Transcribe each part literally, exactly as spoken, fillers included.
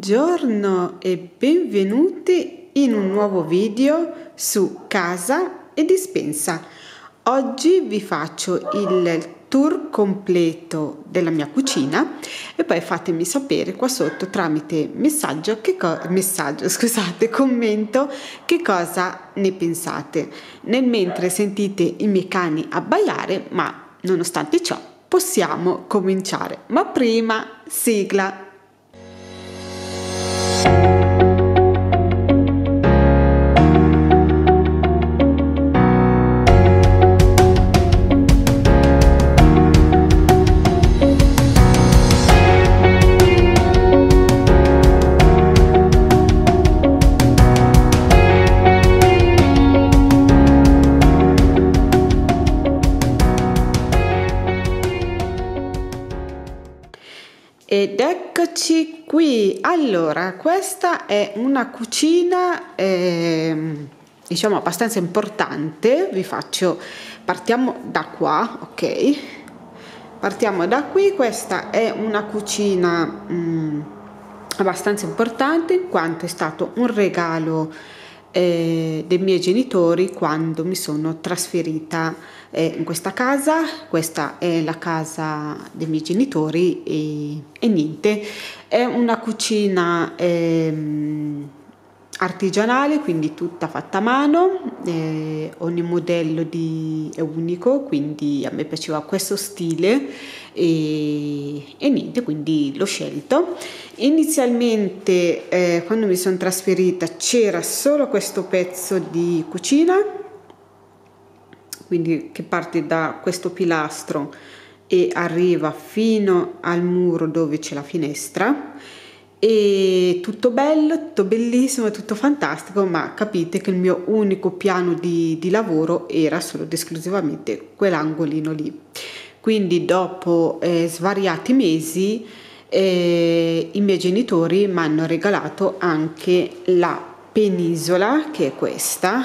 Buongiorno e benvenuti in un nuovo video su casa e dispensa. Oggi vi faccio il tour completo della mia cucina e poi fatemi sapere qua sotto tramite messaggio, che co- messaggio scusate, commento che cosa ne pensate. Nel mentre sentite i miei cani abbaiare, ma nonostante ciò possiamo cominciare. Ma prima sigla. Ed eccoci qui. Allora, questa è una cucina eh, diciamo abbastanza importante. Vi faccio, partiamo da qua, ok? Partiamo da qui. Questa è una cucina mh, abbastanza importante in quanto è stato un regalo eh, dei miei genitori quando mi sono trasferita eh, in questa casa. Questa è la casa dei miei genitori e, e niente, è una cucina ehm, artigianale, quindi tutta fatta a mano, eh, ogni modello di, è unico, quindi a me piaceva questo stile e, e niente, quindi l'ho scelto. Inizialmente eh, quando mi sono trasferita c'era solo questo pezzo di cucina, quindi che parte da questo pilastro e arriva fino al muro dove c'è la finestra, e tutto bello, tutto bellissimo, tutto fantastico, ma capite che il mio unico piano di, di lavoro era solo ed esclusivamente quell'angolino lì. Quindi dopo eh, svariati mesi eh, i miei genitori mi hanno regalato anche la penisola, che è questa,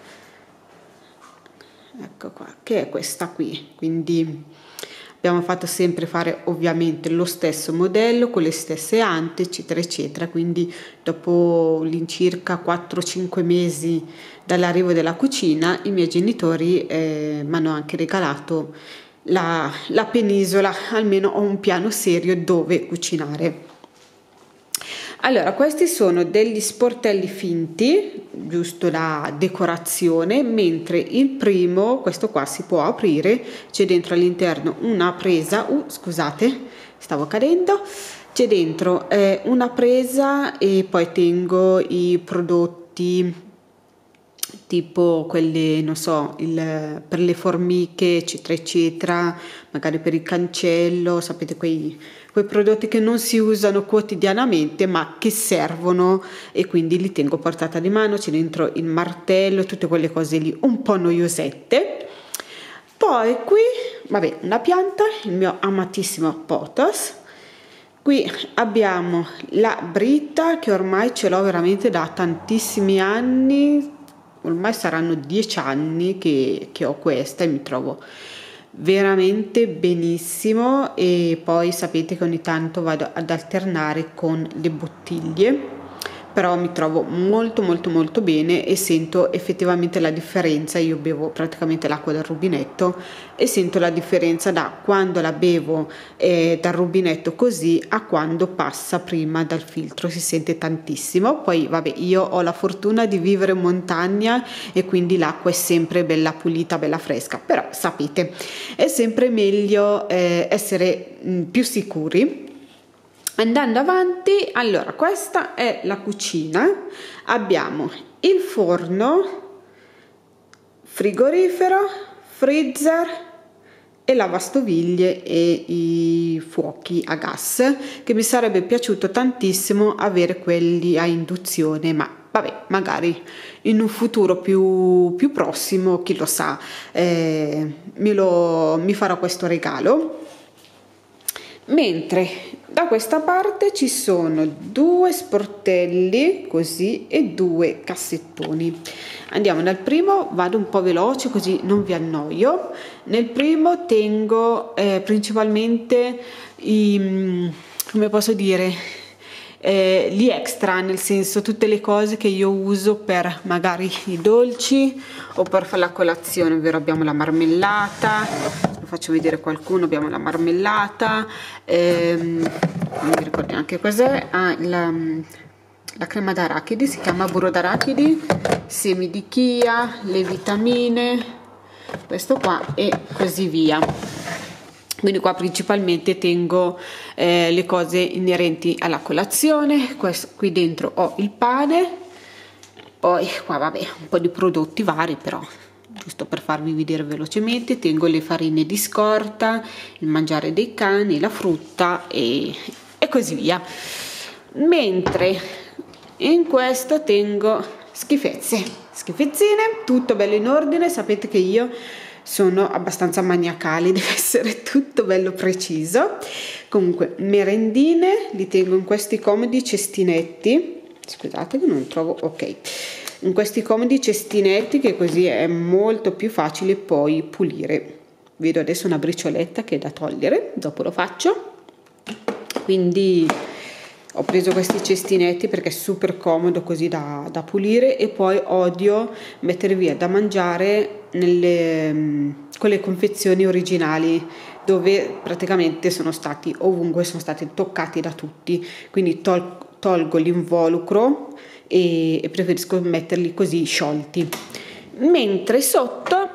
ecco qua, che è questa qui. Quindi abbiamo fatto sempre fare ovviamente lo stesso modello con le stesse ante eccetera eccetera. Quindi dopo all'incirca quattro cinque mesi dall'arrivo della cucina i miei genitori eh, mi hanno anche regalato la, la penisola, almeno ho un piano serio dove cucinare. Allora, questi sono degli sportelli finti, giusto la decorazione, mentre il primo, questo qua si può aprire, c'è dentro all'interno una presa, uh, scusate, stavo cadendo, c'è dentro eh, una presa e poi tengo i prodotti tipo quelli, non so, il, per le formiche eccetera eccetera, magari per il cancello, sapete, quei, quei prodotti che non si usano quotidianamente ma che servono, e quindi li tengo a portata di mano. C'è dentro il martello, tutte quelle cose lì un po' noiosette. Poi qui, vabbè, una pianta, il mio amatissimo pothos. Qui abbiamo la britta che ormai ce l'ho veramente da tantissimi anni, ormai saranno dieci anni che, che ho questa e mi trovo veramente benissimo. E poi sapete che ogni tanto vado ad alternare con le bottiglie, però mi trovo molto molto molto bene e sento effettivamente la differenza. Io bevo praticamente l'acqua dal rubinetto e sento la differenza da quando la bevo eh, dal rubinetto così a quando passa prima dal filtro, si sente tantissimo. Poi vabbè, io ho la fortuna di vivere in montagna e quindi l'acqua è sempre bella pulita, bella fresca, però sapete, è sempre meglio eh, essere mh, più sicuri. Andando avanti, allora questa è la cucina, abbiamo il forno, frigorifero, freezer e lavastoviglie e i fuochi a gas, che mi sarebbe piaciuto tantissimo avere quelli a induzione, ma vabbè, magari in un futuro più, più prossimo, chi lo sa, eh, me lo, mi farò questo regalo. Mentre da questa parte ci sono due sportelli così e due cassettoni. Andiamo dal primo, vado un po' veloce così non vi annoio. Nel primo tengo eh, principalmente i, come posso dire, eh, gli extra, nel senso tutte le cose che io uso per magari i dolci o per fare la colazione, ovvero abbiamo la marmellata, vi faccio vedere qualcuno, abbiamo la marmellata, ehm, non mi ricordo neanche cos'è, ah, la, la crema d'arachidi, si chiama burro d'arachidi, semi di chia, le vitamine, questo qua e così via. Quindi qua principalmente tengo eh, le cose inerenti alla colazione. Questo, qui dentro ho il pane, poi qua vabbè un po' di prodotti vari, però giusto per farvi vedere velocemente, tengo le farine di scorta, il mangiare dei cani, la frutta e, e così via. Mentre in questo tengo schifezze, schifezzine, tutto bello in ordine. Sapete che io sono abbastanza maniacali, deve essere tutto bello preciso. Comunque merendine li tengo in questi comodi cestinetti, scusate che non trovo, ok, in questi comodi cestinetti, che così è molto più facile poi pulire. Vedo adesso una bricioletta che è da togliere, dopo lo faccio. Quindi ho preso questi cestinetti perché è super comodo così da, da pulire, e poi odio mettere via da mangiare nelle, con le confezioni originali, dove praticamente sono stati ovunque, sono stati toccati da tutti, quindi tol, tolgo l'involucro e, e preferisco metterli così sciolti. Mentre sotto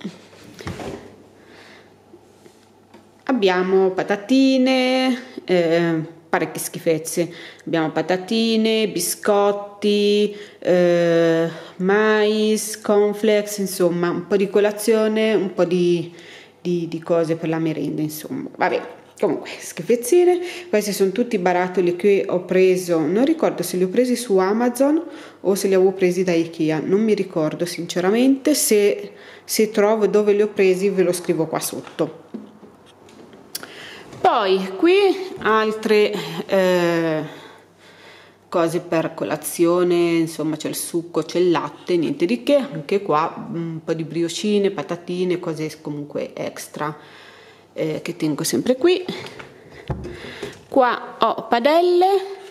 abbiamo patatine, eh, parecchie schifezze, abbiamo patatine, biscotti, eh, mais, cornflakes, insomma un po' di colazione, un po' di, di, di cose per la merenda, insomma vabbè, comunque schifezzine. Questi sono tutti i barattoli che ho preso, non ricordo se li ho presi su Amazon o se li avevo presi da Ikea, non mi ricordo sinceramente. Se, se trovo dove li ho presi ve lo scrivo qua sotto. Poi qui altre eh, cose per colazione, insomma c'è il succo, c'è il latte, niente di che. Anche qua un po' di briocine, patatine, cose comunque extra eh, che tengo sempre qui. Qua ho padelle,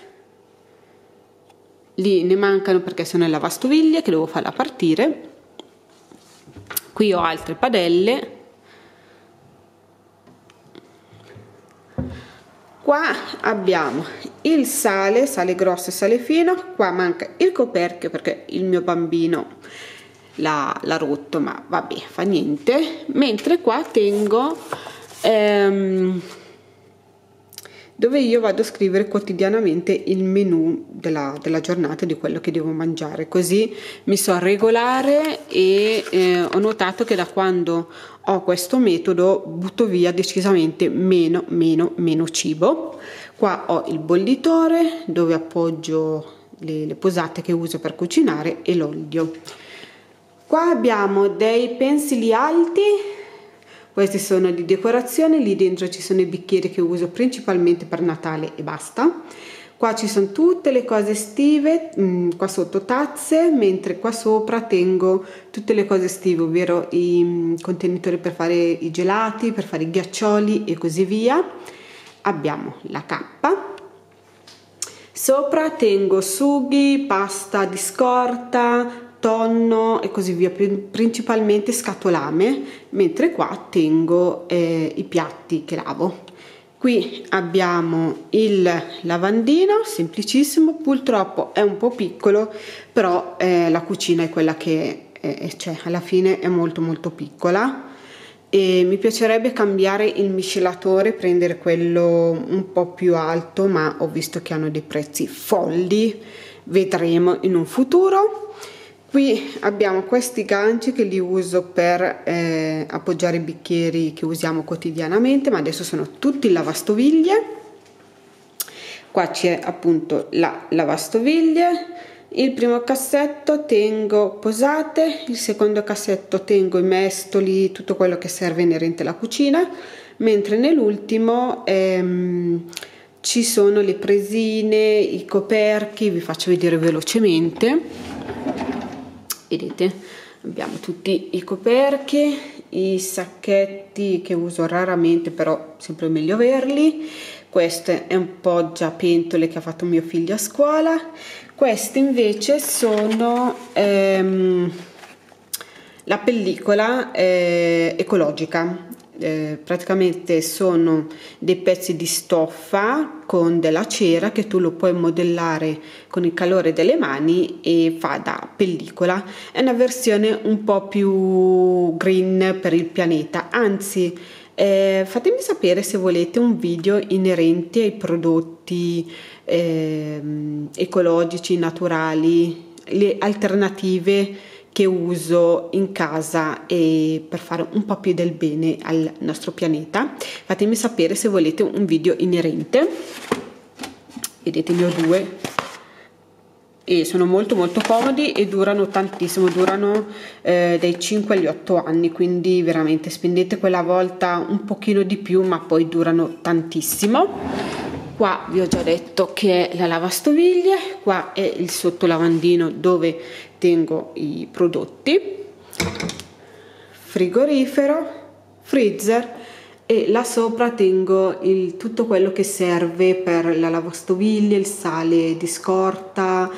lì ne mancano perché sono in lavastoviglie che devo farla partire. Qui ho altre padelle. Qua abbiamo il sale, sale grosso e sale fino. Qua manca il coperchio perché il mio bambino l'ha rotto, ma vabbè, fa niente. Mentre qua tengo ehm, dove io vado a scrivere quotidianamente il menù della, della giornata, di quello che devo mangiare, così mi so regolare. E eh, ho notato che da quando ho questo metodo butto via decisamente meno meno meno cibo. Qua ho il bollitore dove appoggio le, le posate che uso per cucinare e l'olio. Qua abbiamo dei pensili alti, questi sono di decorazione, lì dentro ci sono i bicchieri che uso principalmente per Natale e basta. Qua ci sono tutte le cose estive, mh, qua sotto tazze, mentre qua sopra tengo tutte le cose estive, ovvero i mh, contenitori per fare i gelati, per fare i ghiaccioli e così via. Abbiamo la cappa. Sopra tengo sughi, pasta di scorta, tonno e così via, principalmente scatolame, mentre qua tengo eh, i piatti che lavo. Qui abbiamo il lavandino, semplicissimo, purtroppo è un po' piccolo, però eh, la cucina è quella che è, cioè alla fine è molto molto piccola, e mi piacerebbe cambiare il miscelatore, prendere quello un po' più alto, ma ho visto che hanno dei prezzi folli, vedremo in un futuro. Qui abbiamo questi ganci che li uso per eh, appoggiare i bicchieri che usiamo quotidianamente, ma adesso sono tutti in lavastoviglie. Qua c'è appunto la lavastoviglie. Il primo cassetto tengo posate, il secondo cassetto tengo i mestoli, tutto quello che serve inerente alla cucina, mentre nell'ultimo ehm, ci sono le presine, i coperchi, vi faccio vedere velocemente. Vedete, abbiamo tutti i coperchi, i sacchetti che uso raramente, però sempre meglio averli. Queste è un poggiapentole che ha fatto mio figlio a scuola. Queste invece sono ehm, la pellicola eh, ecologica. Eh, praticamente sono dei pezzi di stoffa con della cera che tu lo puoi modellare con il calore delle mani e fa da pellicola. È una versione un po' più green per il pianeta, anzi eh, fatemi sapere se volete un video inerente ai prodotti eh, ecologici, naturali, le alternative che uso in casa e per fare un po' più del bene al nostro pianeta. Fatemi sapere se volete un video inerente. Vedete, ne ho due e sono molto molto comodi e durano tantissimo, durano eh, dai cinque agli otto anni, quindi veramente spendete quella volta un pochino di più, ma poi durano tantissimo. Qua vi ho già detto che è la lavastoviglie, qua è il sottolavandino dove tengo i prodotti, frigorifero, freezer, e là sopra tengo il, tutto quello che serve per la lavastoviglie, il sale di scorta,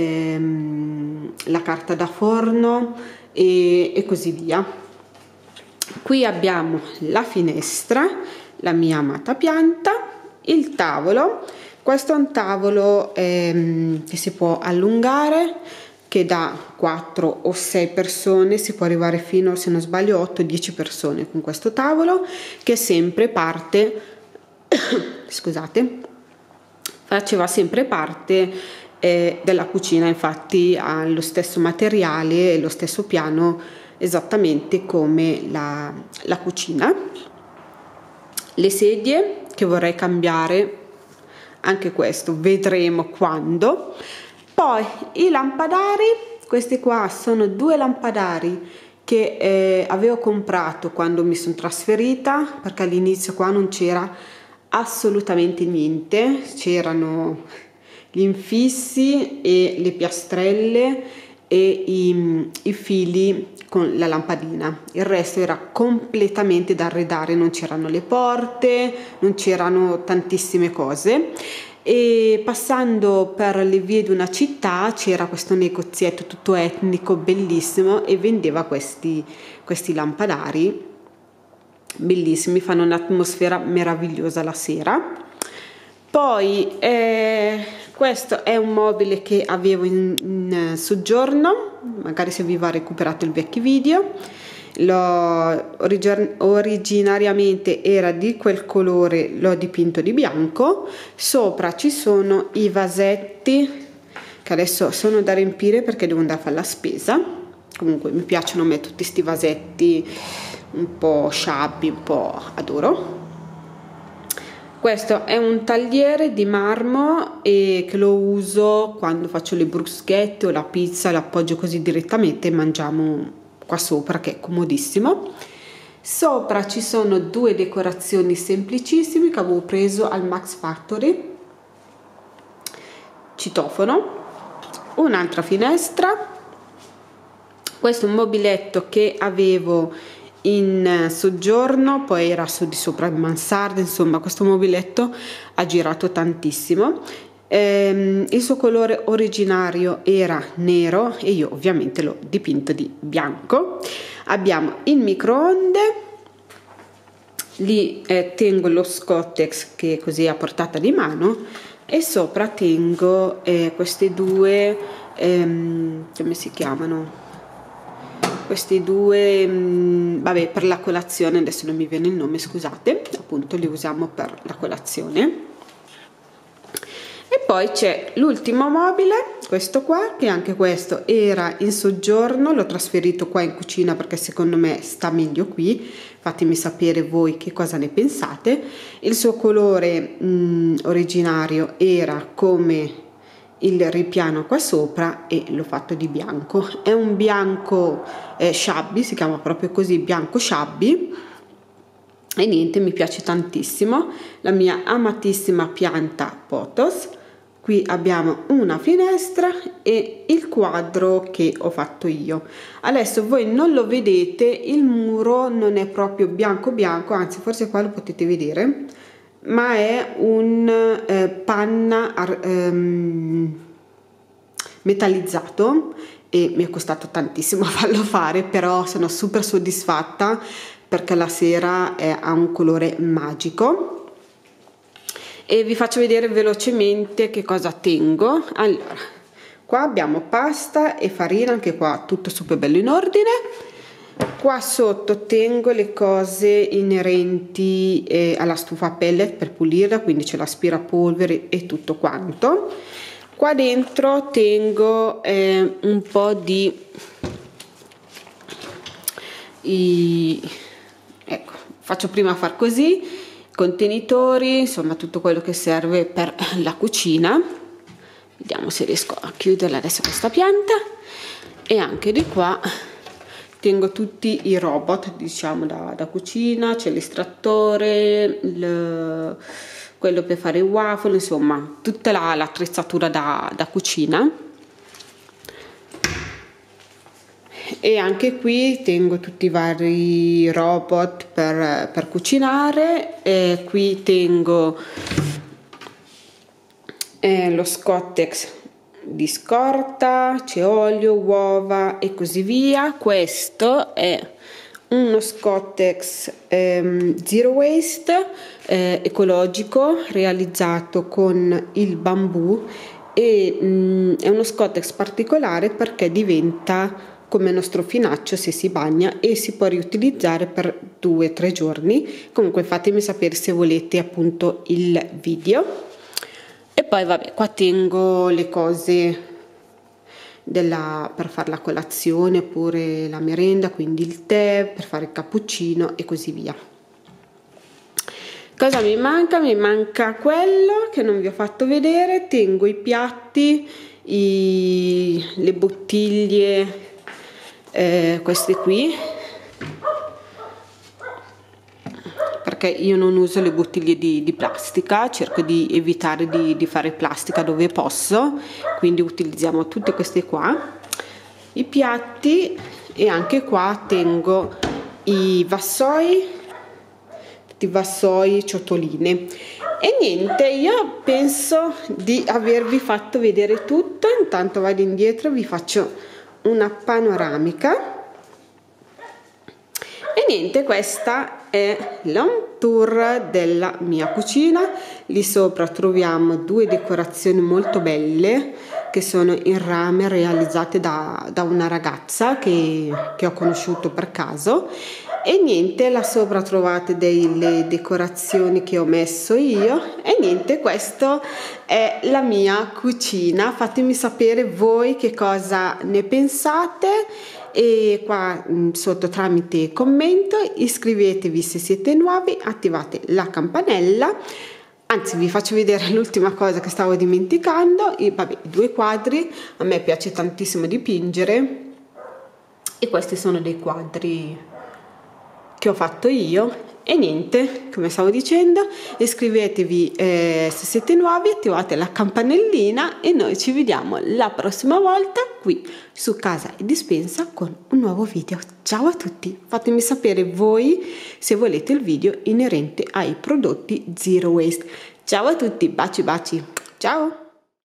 ehm, la carta da forno e, e così via. Qui abbiamo la finestra, la mia amata pianta, il tavolo. Questo è un tavolo ehm, che si può allungare, che da quattro o sei persone, si può arrivare fino, se non sbaglio, otto dieci persone con questo tavolo, che sempre parte scusate faceva sempre parte eh, della cucina. Infatti ha lo stesso materiale e lo stesso piano esattamente come la, la cucina. Le sedie che vorrei cambiare, anche questo vedremo quando. Poi i lampadari, questi qua sono due lampadari che eh, avevo comprato quando mi sono trasferita, perché all'inizio qua non c'era assolutamente niente, c'erano gli infissi e le piastrelle e i, i fili con la lampadina. Il resto era completamente da arredare, non c'erano le porte, non c'erano tantissime cose. E passando per le vie di una città c'era questo negozietto tutto etnico bellissimo e vendeva questi, questi lampadari bellissimi, fanno un'atmosfera meravigliosa la sera. Poi eh, questo è un mobile che avevo in, in soggiorno, magari se vi va recuperato il vecchio video. L'ho origin- originariamente era di quel colore, l'ho dipinto di bianco. Sopra ci sono i vasetti che adesso sono da riempire perché devo andare a fare la spesa. Comunque mi piacciono a me tutti questi vasetti un po' sciabbi, un po' adoro. Questo è un tagliere di marmo e che lo uso quando faccio le bruschette o la pizza, l'appoggio così direttamente e mangiamo qua sopra, che è comodissimo. Sopra ci sono due decorazioni semplicissime che avevo preso al Max Factory, citofono, un'altra finestra. Questo è un mobiletto che avevo in soggiorno, poi era su di sopra in mansarda. Insomma, questo mobiletto ha girato tantissimo. Ehm, il suo colore originario era nero e io ovviamente l'ho dipinto di bianco. Abbiamo il microonde, lì eh, tengo lo Scottex che così è a portata di mano, e sopra tengo eh, queste due ehm, come si chiamano? Questi due mh, vabbè, per la colazione, adesso non mi viene il nome, scusate, appunto li usiamo per la colazione. E poi c'è l'ultimo mobile, questo qua, che anche questo era in soggiorno, l'ho trasferito qua in cucina perché secondo me sta meglio qui. Fatemi sapere voi che cosa ne pensate. Il suo colore mh, originario era come il ripiano qua sopra e l'ho fatto di bianco. È un bianco eh, shabby, si chiama proprio così, bianco shabby. E niente, mi piace tantissimo. La mia amatissima pianta pothos. Qui abbiamo una finestra e il quadro che ho fatto io. Adesso voi non lo vedete, il muro non è proprio bianco bianco, anzi forse qua lo potete vedere, ma è un eh, panna ehm, metallizzato e mi è costato tantissimo farlo fare, però sono super soddisfatta perché la sera è, ha un colore magico. E vi faccio vedere velocemente che cosa tengo. Allora, qua abbiamo pasta e farina, anche qua tutto super bello in ordine. Qua sotto tengo le cose inerenti eh, alla stufa a pellet per pulirla, quindi c'è l'aspirapolvere e tutto quanto. Qua dentro tengo eh, un po' di i, ecco, faccio prima far così, contenitori, insomma tutto quello che serve per la cucina. Vediamo se riesco a chiuderla adesso questa pianta. E anche di qua tengo tutti i robot, diciamo, da, da cucina. C'è l'estrattore, il, quello per fare i waffle, insomma tutta la, l'attrezzatura da, da cucina. E anche qui tengo tutti i vari robot per, per cucinare. E qui tengo eh, lo Scottex di scorta, c'è olio, uova e così via. Questo è uno Scottex ehm, Zero Waste eh, ecologico, realizzato con il bambù, e mh, è uno Scottex particolare perché diventa come uno strofinaccio se si bagna e si può riutilizzare per due o tre giorni. Comunque fatemi sapere se volete appunto il video. E poi vabbè, qua tengo le cose della, per fare la colazione oppure la merenda, quindi il tè, per fare il cappuccino e così via. Cosa mi manca? Mi manca quello che non vi ho fatto vedere. Tengo i piatti, i, le bottiglie, eh, queste qui, perché io non uso le bottiglie di, di plastica, cerco di evitare di, di fare plastica dove posso, quindi utilizziamo tutte queste qua, i piatti. E anche qua tengo i vassoi, tutti i vassoi, ciotoline. E niente, io penso di avervi fatto vedere tutto. Intanto vado indietro, vi faccio una panoramica. E niente, questa è l'home tour della mia cucina. Lì sopra troviamo due decorazioni molto belle che sono in rame, realizzate da, da una ragazza che, che ho conosciuto per caso. E niente, là sopra trovate delle decorazioni che ho messo io. E niente, questa è la mia cucina. Fatemi sapere voi che cosa ne pensate, e qua sotto tramite commento. Iscrivetevi se siete nuovi, attivate la campanella. Anzi, vi faccio vedere l'ultima cosa che stavo dimenticando, i, vabbè, i due quadri. A me piace tantissimo dipingere e questi sono dei quadri che ho fatto io. E niente, come stavo dicendo, iscrivetevi eh, se siete nuovi, attivate la campanellina e noi ci vediamo la prossima volta qui su Casa e Dispensa con un nuovo video. Ciao a tutti, fatemi sapere voi se volete il video inerente ai prodotti Zero Waste. Ciao a tutti, baci baci, ciao!